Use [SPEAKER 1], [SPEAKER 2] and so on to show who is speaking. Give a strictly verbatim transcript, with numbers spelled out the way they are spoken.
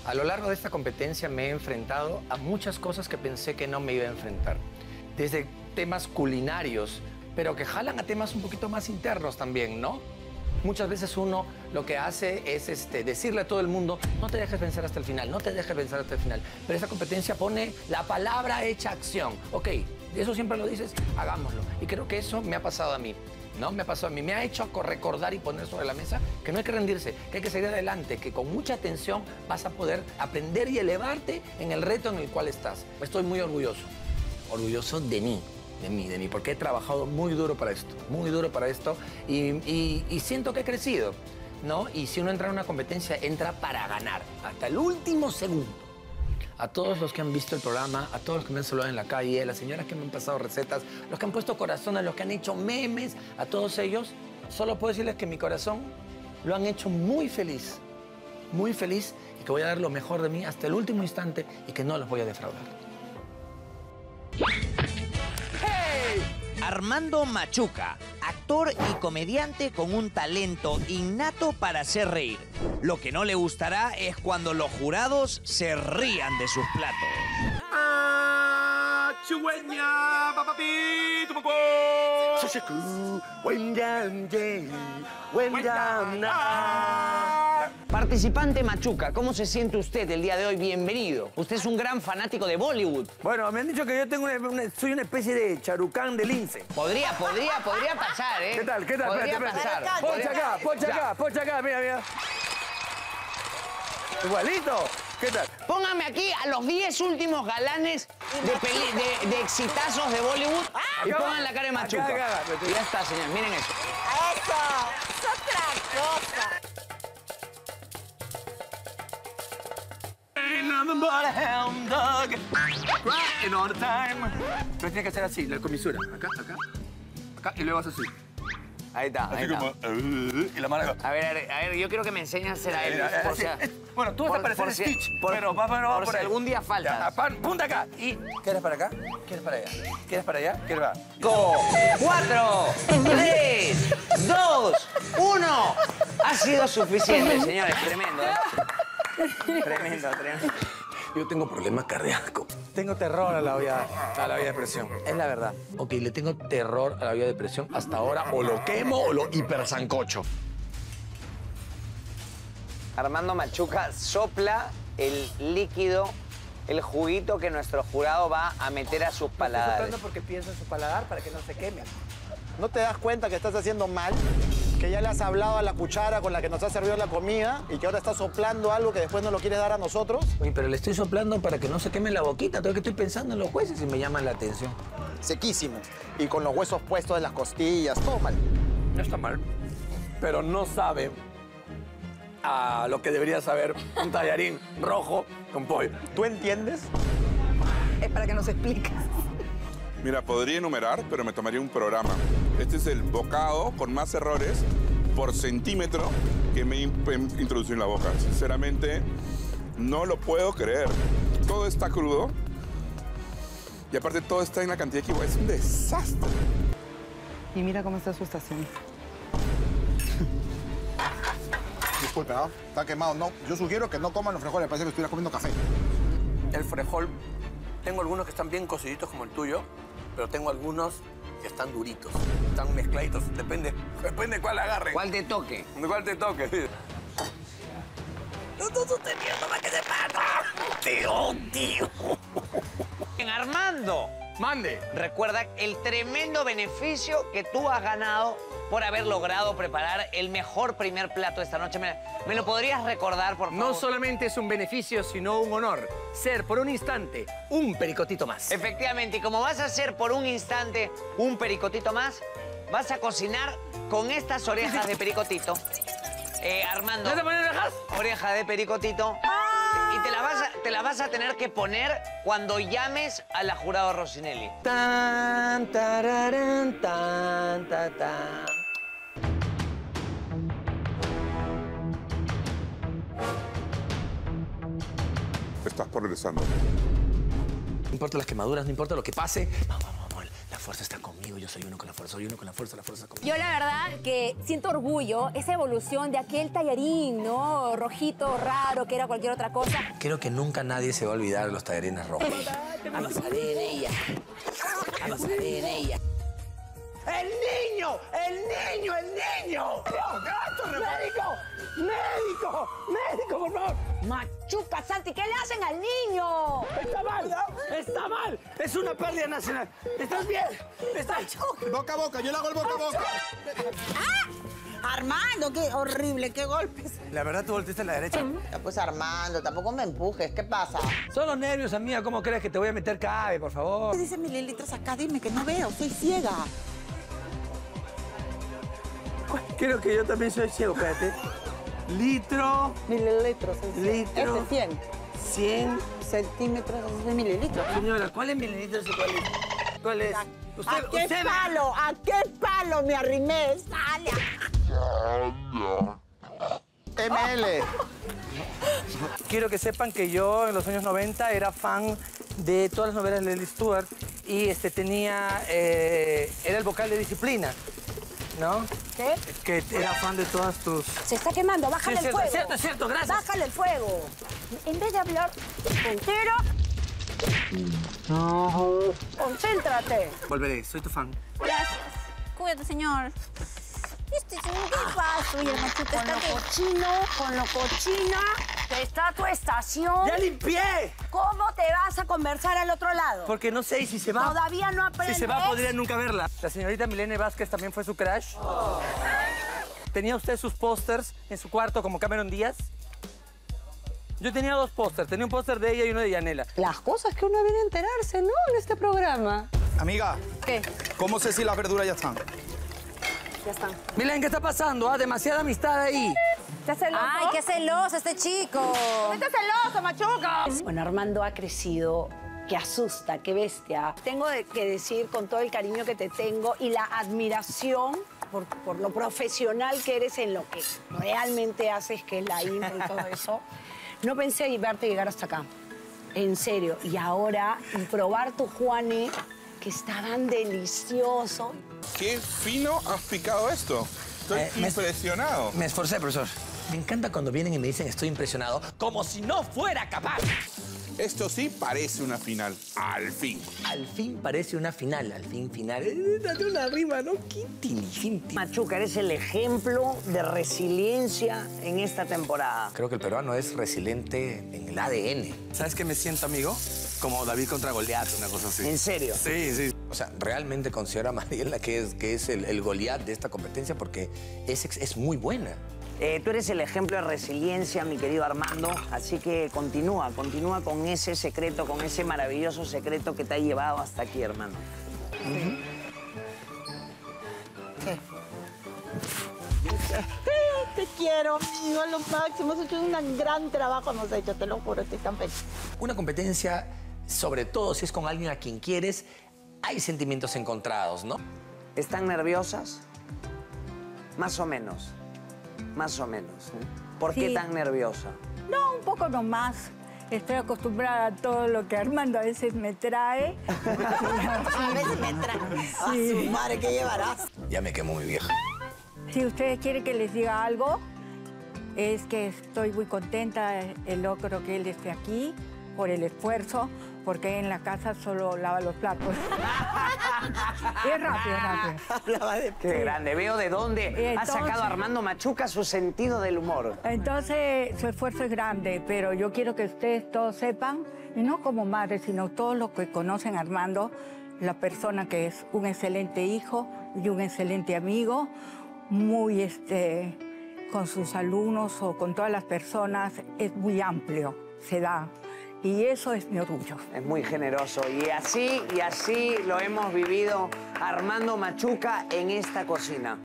[SPEAKER 1] A lo largo de esta competencia me he enfrentado a muchas cosas que pensé que no me iba a enfrentar. Desde temas culinarios, pero que jalan a temas un poquito más internos también, ¿no? Muchas veces uno lo que hace es este, decirle a todo el mundo, no te dejes vencer hasta el final, no te dejes vencer hasta el final. Pero esta competencia pone la palabra hecha acción. Ok, eso siempre lo dices, hagámoslo. Y creo que eso me ha pasado a mí. ¿No? Me pasó a mí, me ha hecho recordar y poner sobre la mesa que no hay que rendirse, que hay que seguir adelante, que con mucha atención vas a poder aprender y elevarte en el reto en el cual estás. Estoy muy orgulloso, orgulloso de mí, de mí, de mí, porque he trabajado muy duro para esto, muy duro para esto y, y, y siento que he crecido, ¿no? Y si uno entra en una competencia, entra para ganar, hasta el último segundo. A todos los que han visto el programa, a todos los que me han saludado en la calle, a las señoras que me han pasado recetas, los que han puesto corazones, los que han hecho memes, a todos ellos, solo puedo decirles que mi corazón lo han hecho muy feliz, muy feliz y que voy a dar lo mejor de mí hasta el último instante y que no los voy a defraudar.
[SPEAKER 2] ¡Hey! Armando Machuca, actor y comediante con un talento innato para hacer reír. Lo que no le gustará es cuando los jurados se rían de sus platos.
[SPEAKER 3] ¡Ah! ¡Chugüeña! ¡Papapi! ¡Tu popó!
[SPEAKER 4] Participante Machuca, ¿cómo se siente usted el día de hoy? Bienvenido. Usted es un gran fanático de Bollywood.
[SPEAKER 1] Bueno, me han dicho que yo tengo una, una, soy una especie de charucán de lince.
[SPEAKER 4] Podría, podría, podría pasar, ¿eh?
[SPEAKER 1] ¿Qué tal? ¿Qué tal?
[SPEAKER 4] Podría
[SPEAKER 1] Espérate, espérate.
[SPEAKER 4] pasar.
[SPEAKER 1] Poncha acá, poncha acá, poncha acá, mira, mira. Igualito. ¿Qué tal?
[SPEAKER 4] Póngame aquí a los diez últimos galanes de, peli, de, de exitazos de Bollywood ah, y pongan la cara de Machuca. Acá, acá, acá. Y ya está, señor. Miren eso.
[SPEAKER 5] Eso. Es otra cosa.
[SPEAKER 1] Pero tiene que ser así, la comisura. Acá, acá, acá y luego haces así.
[SPEAKER 4] Ahí está, ahí
[SPEAKER 1] así
[SPEAKER 4] está.
[SPEAKER 1] Como, uh, y la mano.
[SPEAKER 4] A ver, a ver, a ver, yo quiero que me enseñes a hacer a él. Por si,
[SPEAKER 1] bueno, tú vas a parecer
[SPEAKER 4] si,
[SPEAKER 1] Stitch,
[SPEAKER 4] por,
[SPEAKER 1] pero va, pero va
[SPEAKER 4] por,
[SPEAKER 1] por
[SPEAKER 4] si
[SPEAKER 1] ahí.
[SPEAKER 4] algún día faltas.
[SPEAKER 1] Ya, punta acá. ¿Y quieres para acá? ¿Quieres para allá? ¿Quieres para allá? ¿Quieres para allá?
[SPEAKER 4] Cinco, cuatro, tres, dos, uno. Ha sido suficiente, señores. Tremendo, ¿eh? Tremendo, tremendo.
[SPEAKER 1] Yo tengo problemas cardíacos. Tengo terror a la olla, a la olla de presión. Es la verdad. Ok, le tengo terror a la olla de presión hasta ahora. O lo quemo o lo hipersancocho.
[SPEAKER 4] Armando Machuca sopla el líquido, el juguito que nuestro jurado va a meter a sus paladares.
[SPEAKER 1] Estoy soplando porque piensa en su paladar para que no se queme.
[SPEAKER 6] ¿No te das cuenta que estás haciendo mal? Que ya le has hablado a la cuchara con la que nos ha servido la comida y que ahora estás soplando algo que después no lo quieres dar a nosotros.
[SPEAKER 1] Oye, pero le estoy soplando para que no se queme la boquita. Todo que estoy pensando en los jueces y me llaman la atención.
[SPEAKER 6] Sequísimo. Y con los huesos puestos en las costillas, todo mal.
[SPEAKER 1] No está mal, pero no sabe a lo que debería saber un tallarín rojo con pollo.
[SPEAKER 6] ¿Tú entiendes?
[SPEAKER 5] Es para que nos expliques.
[SPEAKER 7] Mira, podría enumerar, pero me tomaría un programa. Este es el bocado con más errores por centímetro que me he introducido en la boca. Sinceramente, no lo puedo creer. Todo está crudo y aparte todo está en la cantidad que es un desastre.
[SPEAKER 5] Y mira cómo está su estación.
[SPEAKER 6] Disculpe, ¿no? Está quemado. No, yo sugiero que no coman los frijoles. Parece que estuviera comiendo café.
[SPEAKER 1] El frijol, tengo algunos que están bien cociditos como el tuyo, pero tengo algunos que están duritos, están mezcladitos. Depende, depende de cuál agarre.
[SPEAKER 4] ¿Cuál te toque?
[SPEAKER 1] De cuál te toque, sí. No estoy sosteniendo más que se pasa. Tío, tío.
[SPEAKER 4] En Armando.
[SPEAKER 1] Mande.
[SPEAKER 4] Recuerda el tremendo beneficio que tú has ganado por haber logrado preparar el mejor primer plato de esta noche. ¿Me, me lo podrías recordar, por favor?
[SPEAKER 1] No solamente es un beneficio, sino un honor. Ser por un instante un pericotito más.
[SPEAKER 4] Efectivamente, y como vas a ser por un instante un pericotito más, vas a cocinar con estas orejas de pericotito. Eh, Armando.
[SPEAKER 1] ¿No te pones orejas?
[SPEAKER 4] Oreja de pericotito. Y te la, vas a, te la vas a tener que poner cuando llames a la jurado Rossinelli.
[SPEAKER 1] Tan, tararán, tan, ta, tan.
[SPEAKER 7] Estás progresando.
[SPEAKER 1] No importa las quemaduras, no importa lo que pase. Vamos, vamos, vamos. La fuerza está conmigo, yo soy uno con la fuerza, soy uno con la fuerza, la fuerza está conmigo.
[SPEAKER 8] Yo la verdad que siento orgullo, esa evolución de aquel tallarín, ¿no? Rojito, raro, que era cualquier otra cosa.
[SPEAKER 1] Creo que nunca nadie se va a olvidar de los tallarines rojos. Avanzaré en ella. Avanzaré en ella.
[SPEAKER 3] ¡El niño! ¡El niño! ¡El niño! ¡Gato, médico! ¡Médico! ¡Médico, por favor!
[SPEAKER 8] Machuca, Santi, ¿qué le hacen al niño?
[SPEAKER 3] ¡Está mal! ¡Está mal! ¡Es una pérdida nacional! ¿Estás bien? ¿Estás...?
[SPEAKER 6] Boca a boca, yo le hago el boca a boca.
[SPEAKER 5] ¡Ah! Armando, qué horrible, qué golpes.
[SPEAKER 1] La verdad, tú volteaste a la derecha.
[SPEAKER 5] Ya, pues Armando, tampoco me empujes, ¿qué pasa?
[SPEAKER 1] Son los nervios, amiga. ¿Cómo crees que te voy a meter cabe, por favor?
[SPEAKER 5] ¿Qué dice mililitros acá? Dime que no veo, soy ciega.
[SPEAKER 1] Creo que yo también soy ciego, espérate. Litro,
[SPEAKER 5] Mililitros.
[SPEAKER 1] litro,
[SPEAKER 5] Este cien.
[SPEAKER 1] cien.
[SPEAKER 5] Centímetros, ese es mililitros.
[SPEAKER 1] Señora, ¿cuál es mililitros y cuál es? ¿Cuál es?
[SPEAKER 5] ¿A qué
[SPEAKER 1] usted-
[SPEAKER 5] palo? ¿A qué palo me arrimé? ¡Sale!
[SPEAKER 6] M L.
[SPEAKER 1] Quiero que sepan que yo en los años noventa era fan de todas las novelas de Lily Stewart y este, tenía, eh, era el vocal de Disciplina, ¿no?
[SPEAKER 8] ¿Qué?
[SPEAKER 1] Que era fan de todas tus...
[SPEAKER 8] Se está quemando, bájale
[SPEAKER 1] Sí,
[SPEAKER 8] el
[SPEAKER 1] cierto,
[SPEAKER 8] fuego.
[SPEAKER 1] es cierto, es cierto, gracias.
[SPEAKER 8] Bájale el fuego. En vez de hablar entero, concéntrate.
[SPEAKER 1] Volveré, soy tu fan.
[SPEAKER 8] Gracias. Cuídate, señor. Este señor, ¿qué pasa? Oye, el Machuca está que... cochino, con lo cochina que está tu estación.
[SPEAKER 1] ¡Ya limpié!
[SPEAKER 8] ¿Cómo te vas a conversar al otro lado?
[SPEAKER 1] Porque no sé, y si se va...
[SPEAKER 8] Todavía no aprendes.
[SPEAKER 1] Si se va, podría nunca verla. La señorita Milene Vázquez también fue su crush. ¿Tenía usted sus pósters en su cuarto como Cameron Díaz? Yo tenía dos pósters. Tenía un póster de ella y uno de Yanela.
[SPEAKER 5] Las cosas que uno viene a enterarse, ¿no? En este programa.
[SPEAKER 6] Amiga,
[SPEAKER 8] ¿Qué?
[SPEAKER 6] ¿cómo sé si las verduras ya están?
[SPEAKER 8] Ya están.
[SPEAKER 1] Milen, ¿qué está pasando? Ah, demasiada amistad ahí.
[SPEAKER 8] ¿Estás celoso?
[SPEAKER 9] Ay, qué celoso este chico.
[SPEAKER 8] ¡Estás celoso, Machuca! Bueno, Armando ha crecido. Qué asusta, qué bestia. Tengo de- que decir con todo el cariño que te tengo y la admiración por, por lo profesional que eres en lo que realmente haces, que es la intro y todo eso. No pensé verte llegar hasta acá. En serio. Y ahora, y probar tu Juani, que estaban deliciosos.
[SPEAKER 7] Qué fino has picado esto. Estoy
[SPEAKER 1] Eh, me-
[SPEAKER 7] impresionado.
[SPEAKER 1] Me esforcé, profesor. Me encanta cuando vienen y me dicen estoy impresionado, como si no fuera capaz.
[SPEAKER 7] Esto sí parece una final. Al fin.
[SPEAKER 1] Al fin parece una final, al fin final. Eh, Date una rima, ¿no? Qué inteligente.
[SPEAKER 4] Machuca, eres el ejemplo de resiliencia en esta temporada.
[SPEAKER 1] Creo que el peruano es resiliente en el A D N. ¿Sabes qué me siento, amigo? Como David contra Goliat, una cosa así.
[SPEAKER 4] ¿En serio?
[SPEAKER 1] Sí, sí. O sea, realmente considero a Mariela que es, que es el, el Goliat de esta competencia porque es, ex- es muy buena.
[SPEAKER 4] Eh, tú eres el ejemplo de resiliencia, mi querido Armando, así que continúa, continúa con ese secreto, con ese maravilloso secreto que te ha llevado hasta aquí, hermano.
[SPEAKER 5] Te quiero, amigo, lo máximo. Has hecho un gran trabajo, hemos hecho, te lo juro, estoy tan feliz.
[SPEAKER 1] Una competencia, sobre todo si es con alguien a quien quieres, hay sentimientos encontrados, ¿no?
[SPEAKER 4] ¿Están nerviosas? Más o menos, más o menos. ¿eh? ¿Por qué
[SPEAKER 10] Sí.
[SPEAKER 4] tan nerviosa?
[SPEAKER 10] No, un poco nomás. Estoy acostumbrada a todo lo que Armando a veces me trae.
[SPEAKER 5] A veces me trae. A su madre, ¿qué llevarás?
[SPEAKER 1] Ya me quemó mi vieja.
[SPEAKER 10] Si ustedes quieren que les diga algo, es que estoy muy contenta el logro que él esté aquí, por el esfuerzo, porque en la casa solo lava los platos. Es rápido, es rápido.
[SPEAKER 5] Hablaba de...
[SPEAKER 4] Qué grande, veo de dónde ha
[SPEAKER 10] Entonces-
[SPEAKER 4] sacado Armando Machuca su sentido del humor.
[SPEAKER 10] Entonces, su esfuerzo es grande, pero yo quiero que ustedes todos sepan, y no como madre, sino todos los que conocen a Armando, la persona que es un excelente hijo y un excelente amigo, muy este, con sus alumnos o con todas las personas, es muy amplio, se da. Y eso es mi orgullo.
[SPEAKER 4] Es muy generoso y así, y así lo hemos vivido Armando Machuca en esta cocina.